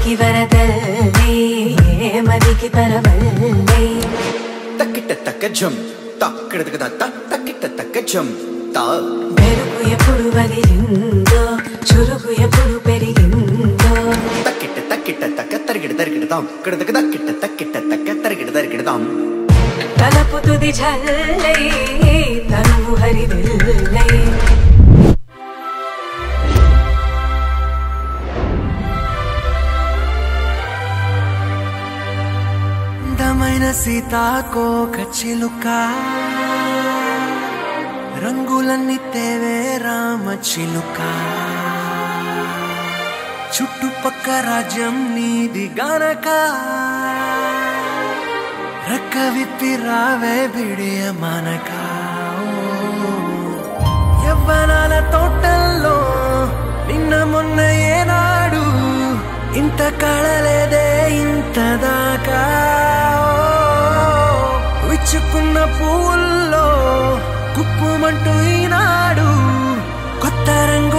మదికి వరదల్లే మదికి పరవల్లే తక్కిట తక్కజం తక్కిట తక్కిట తక్కజం తా మెరుపు ఎప్పుడు వదిలిందో చురుకు ఎప్పుడు పెరిగిందో తక్కిట తక్కిట తక్క తరిగిడ తరిగిడదాం కిడదక తక్కిట తక్కిట తక్క తరిగిడ తరిగిడదాం తలపు తుది జల్లే తనువు హరివిల్లే అందమైన సీతాకోక చిలుక రంగులన్నీ తేవే రామ చిలుక చుట్టుపక్క రాజ్యం నీది గనక రెక్క విప్పి రావే బిడియ మనక యవ్వనాల తోటల్లో నిన్న మొన్న ఏనాడు ఇంత కళలేదే ఇంత దాకా విచ్చుకున్న పువ్వుల్లో కుప్పుమంటూ ఈనాడు కొత్త రంగు